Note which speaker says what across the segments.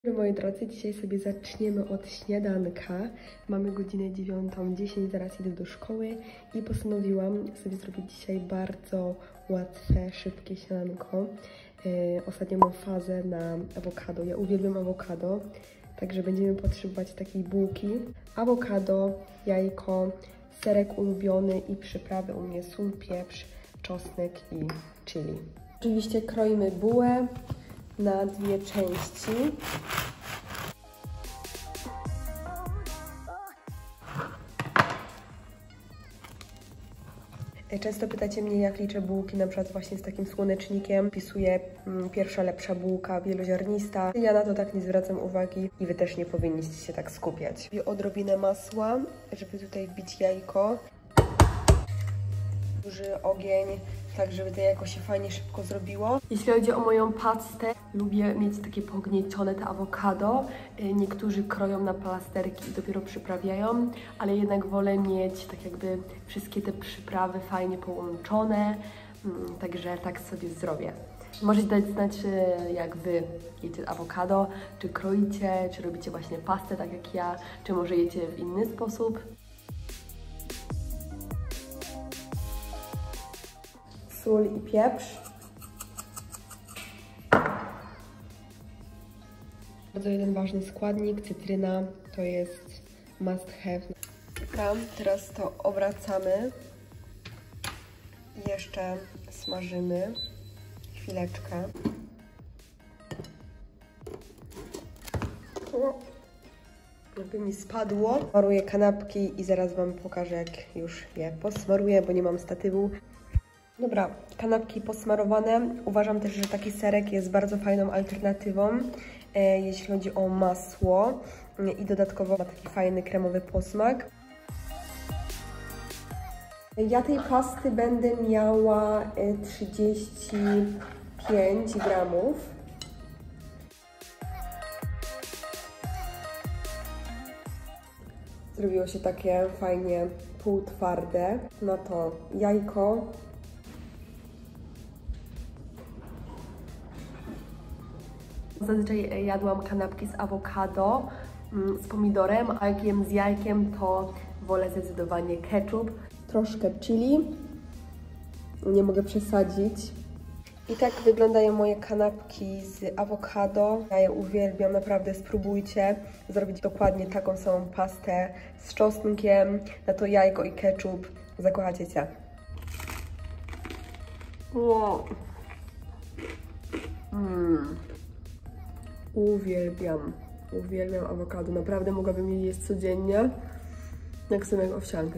Speaker 1: Moi drodzy, dzisiaj sobie zaczniemy od śniadanka. Mamy godzinę 9:10, zaraz idę do szkoły i postanowiłam sobie zrobić dzisiaj bardzo łatwe, szybkie śniadanko. Ostatnio mam fazę na awokado. Ja uwielbiam awokado, także będziemy potrzebować takiej bułki. Awokado, jajko, serek ulubiony i przyprawy u mnie sól, pieprz, czosnek i chili. Oczywiście kroimy bułę na dwie części. Często pytacie mnie, jak liczę bułki, na przykład właśnie z takim słonecznikiem. Wpisuję pierwsza lepsza bułka, wieloziarnista. Ja na to tak nie zwracam uwagi i wy też nie powinniście się tak skupiać. I odrobinę masła, żeby tutaj wbić jajko. Duży ogień, tak żeby to jajko się fajnie szybko zrobiło. Jeśli chodzi o moją pastę, lubię mieć takie pogniecione te awokado. Niektórzy kroją na plasterki i dopiero przyprawiają, ale jednak wolę mieć tak jakby wszystkie te przyprawy fajnie połączone, także tak sobie zrobię. Możecie dać znać, jak wy jecie awokado, czy kroicie, czy robicie właśnie pastę tak jak ja, czy może jecie w inny sposób. Sól i pieprz. Bardzo jeden ważny składnik, cytryna, to jest must have. Dobra, teraz to obracamy i jeszcze smażymy chwileczkę. Jakby mi spadło. Smaruję kanapki i zaraz wam pokażę, jak już je posmaruję, bo nie mam statywu. Dobra, kanapki posmarowane. Uważam też, że taki serek jest bardzo fajną alternatywą, jeśli chodzi o masło i dodatkowo ma taki fajny kremowy posmak. Ja tej pasty będę miała 35 gramów. Zrobiło się takie fajnie półtwarde. Na to jajko. Zazwyczaj jadłam kanapki z awokado, z pomidorem, a jak jem z jajkiem, to wolę zdecydowanie ketchup. Troszkę chili, nie mogę przesadzić. I tak wyglądają moje kanapki z awokado. Ja je uwielbiam, naprawdę spróbujcie zrobić dokładnie taką samą pastę z czosnkiem, na to jajko i ketchup. Zakochacie się. Wow. Uwielbiam awokado. Naprawdę mogłabym je jeść codziennie. Jak są jak owsianki.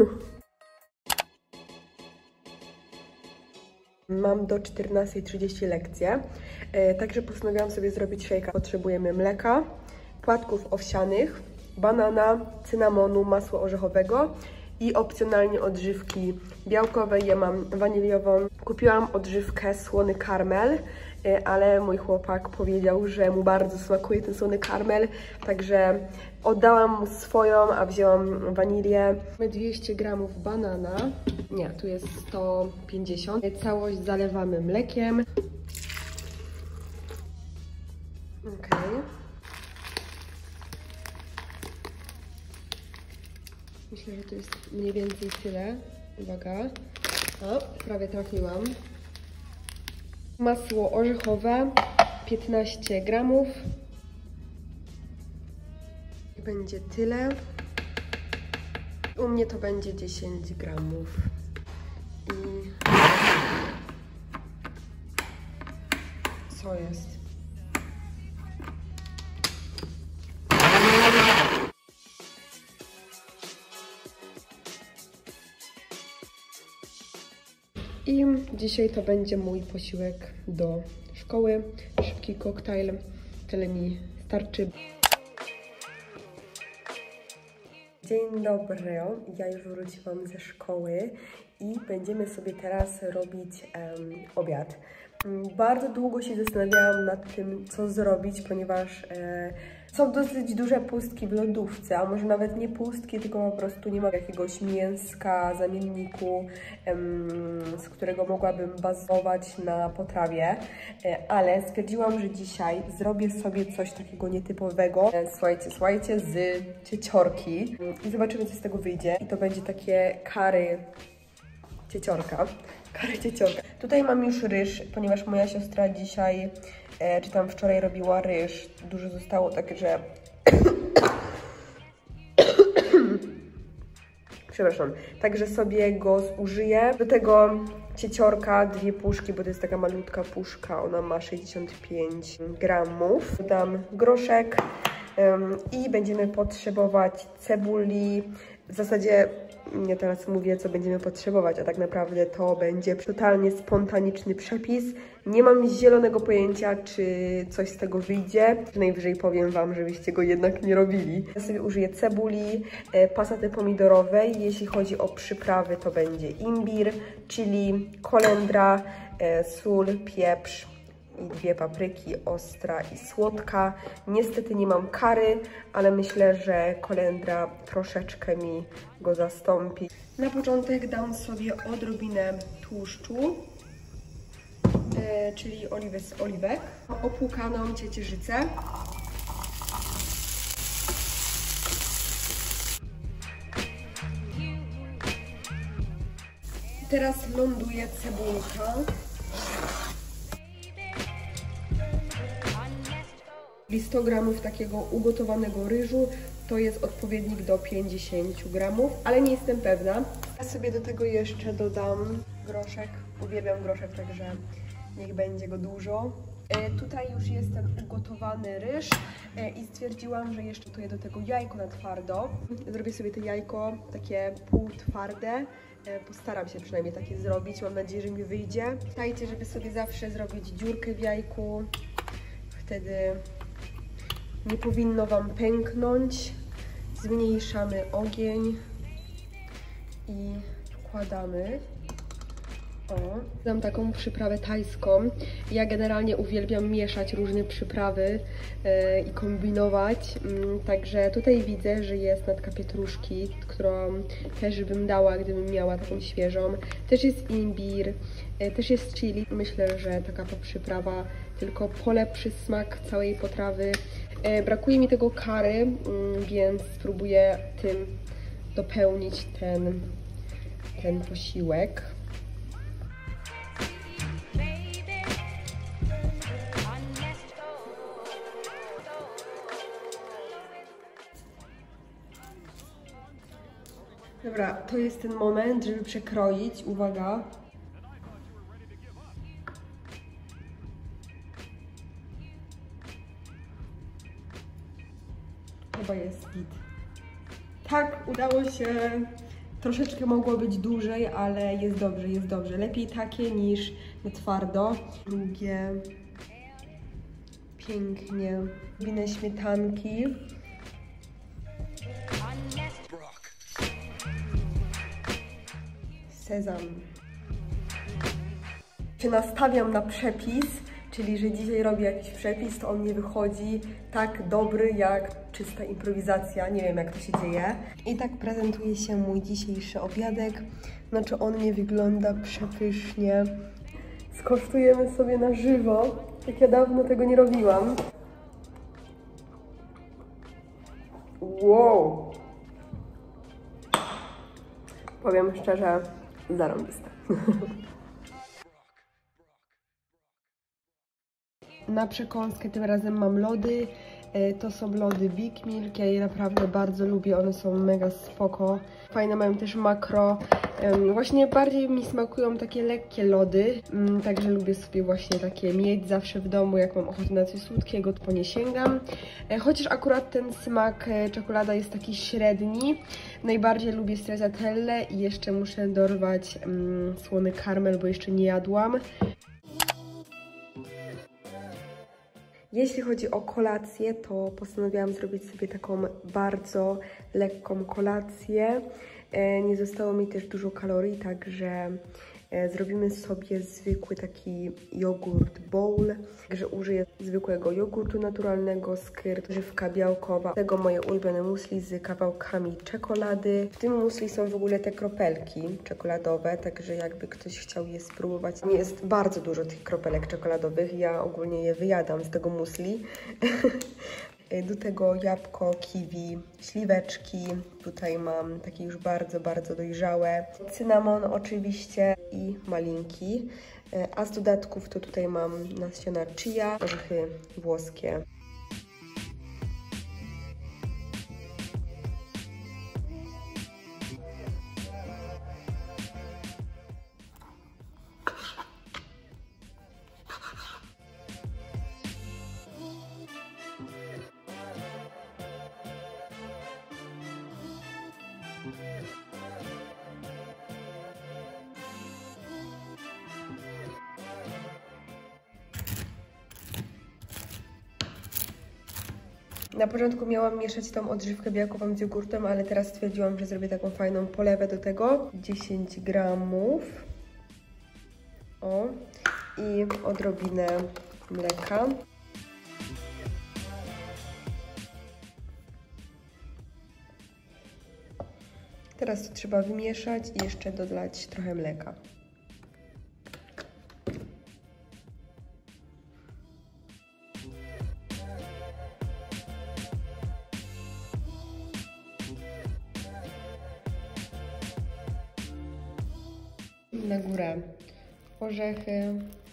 Speaker 1: Mam do 14:30 lekcję, także postanowiłam sobie zrobić szejka. Potrzebujemy mleka, płatków owsianych, banana, cynamonu, masła orzechowego i opcjonalnie odżywki białkowej. Ja mam waniliową. Kupiłam odżywkę słony karmel, ale mój chłopak powiedział, że mu bardzo smakuje ten słony karmel, także oddałam mu swoją, a wzięłam wanilię. Mamy 200 gramów banana, nie, tu jest 150. Całość zalewamy mlekiem. Ok. Myślę, że to jest mniej więcej tyle. Uwaga. O, prawie trafiłam. Masło orzechowe, 15 gramów. Będzie tyle. U mnie to będzie 10 gramów. I co jest? I dzisiaj to będzie mój posiłek do szkoły. Szybki koktajl, tyle mi starczy. Dzień dobry, ja już wróciłam ze szkoły i będziemy sobie teraz robić obiad. Bardzo długo się zastanawiałam nad tym, co zrobić, ponieważ są dosyć duże pustki w lodówce, a może nawet nie pustki, tylko po prostu nie ma jakiegoś mięska, zamienniku, z którego mogłabym bazować na potrawie, ale stwierdziłam, że dzisiaj zrobię sobie coś takiego nietypowego, słuchajcie, z cieciorki i zobaczymy, co z tego wyjdzie. I to będzie takie curry cieciorka. Tutaj mam już ryż, ponieważ moja siostra dzisiaj, czy tam wczoraj robiła ryż. Dużo zostało, także... Przepraszam. Także sobie go zużyję. Do tego cieciorka, 2 puszki, bo to jest taka malutka puszka. Ona ma 65 gramów. Dodam groszek i będziemy potrzebować cebuli. W zasadzie ja teraz mówię, co będziemy potrzebować, a tak naprawdę to będzie totalnie spontaniczny przepis. Nie mam zielonego pojęcia, czy coś z tego wyjdzie. Najwyżej powiem Wam, żebyście go jednak nie robili. Ja sobie użyję cebuli, pasaty pomidorowej. Jeśli chodzi o przyprawy, to będzie imbir, chili, kolendra, sól, pieprz i 2 papryki, ostra i słodka. Niestety nie mam curry, ale myślę, że kolendra troszeczkę mi go zastąpi. Na początek dam sobie odrobinę tłuszczu, czyli oliwę z oliwek, opłukaną ciecierzycę. Teraz ląduje cebulka. 100 gramów takiego ugotowanego ryżu to jest odpowiednik do 50 gramów, ale nie jestem pewna. Ja sobie do tego jeszcze dodam groszek. Uwielbiam groszek, także niech będzie go dużo. Tutaj już jest ten ugotowany ryż i stwierdziłam, że jeszcze gotuję do tego jajko na twardo. Zrobię sobie to jajko takie półtwarde. Postaram się przynajmniej takie zrobić. Mam nadzieję, że mi wyjdzie. Pamiętajcie, żeby sobie zawsze zrobić dziurkę w jajku. Wtedy nie powinno Wam pęknąć. Zmniejszamy ogień i wkładamy. Dam taką przyprawę tajską. Ja generalnie uwielbiam mieszać różne przyprawy i kombinować. Także tutaj widzę, że jest natka pietruszki, którą też bym dała, gdybym miała taką świeżą. Też jest imbir, też jest chili. Myślę, że taka przyprawa tylko polepszy smak całej potrawy. Brakuje mi tego curry, więc spróbuję tym dopełnić ten posiłek. Dobra, to jest ten moment, żeby przekroić. Uwaga. Chyba jest git. Tak, udało się. Troszeczkę mogło być dłużej, ale jest dobrze, jest dobrze. Lepiej takie niż na twardo. Drugie. Pięknie. Odrobinę śmietanki. Sezam. Się nastawiam na przepis, czyli że dzisiaj robię jakiś przepis, to on nie wychodzi tak dobry jak czysta improwizacja. Nie wiem, jak to się dzieje. I tak prezentuje się mój dzisiejszy obiadek. Znaczy on nie wygląda przepysznie. Skosztujemy sobie na żywo. Jak ja dawno tego nie robiłam. Wow! Powiem szczerze, zarąbiste. Na przekąskę tym razem mam lody. To są lody Big Milk. Ja je naprawdę bardzo lubię. One są mega spoko. Fajne, mają też makro. Właśnie bardziej mi smakują takie lekkie lody. Także lubię sobie właśnie takie mieć zawsze w domu. Jak mam ochotę na coś słodkiego, to po nie sięgam. Chociaż akurat ten smak czekolada jest taki średni. Najbardziej lubię stracciatelle i jeszcze muszę dorwać słony karmel, bo jeszcze nie jadłam. Jeśli chodzi o kolację, to postanowiłam zrobić sobie taką bardzo lekką kolację. Nie zostało mi też dużo kalorii, także Zrobimy sobie zwykły taki jogurt bowl, także użyję zwykłego jogurtu naturalnego, skyr, żywka białkowa, tego moje ulubione muesli z kawałkami czekolady. W tym muesli są w ogóle te kropelki czekoladowe, także jakby ktoś chciał je spróbować. Nie jest bardzo dużo tych kropelek czekoladowych, ja ogólnie je wyjadam z tego muesli. Do tego jabłko, kiwi, śliweczki. Tutaj mam takie już bardzo, bardzo dojrzałe. Cynamon oczywiście i malinki. A z dodatków to tutaj mam nasiona chia, orzechy włoskie. Na początku miałam mieszać tą odżywkę białkową z jogurtem, ale teraz stwierdziłam, że zrobię taką fajną polewę do tego. 10 gramów. O. I odrobinę mleka. Teraz to trzeba wymieszać i jeszcze dodać trochę mleka. Na górę orzechy.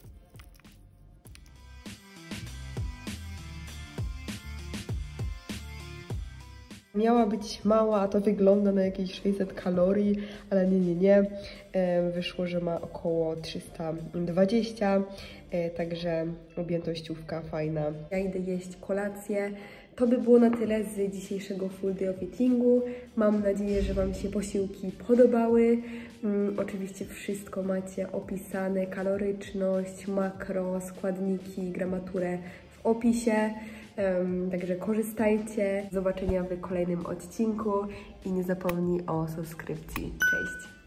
Speaker 1: Miała być mała, a to wygląda na jakieś 600 kalorii, ale nie. Wyszło, że ma około 320, także objętościówka fajna. Ja idę jeść kolację. To by było na tyle z dzisiejszego Full Day of Eatingu. Mam nadzieję, że Wam się posiłki podobały. Oczywiście wszystko macie opisane, kaloryczność, makro, składniki, gramaturę w opisie. Także korzystajcie. Do zobaczenia w kolejnym odcinku i nie zapomnij o subskrypcji. Cześć!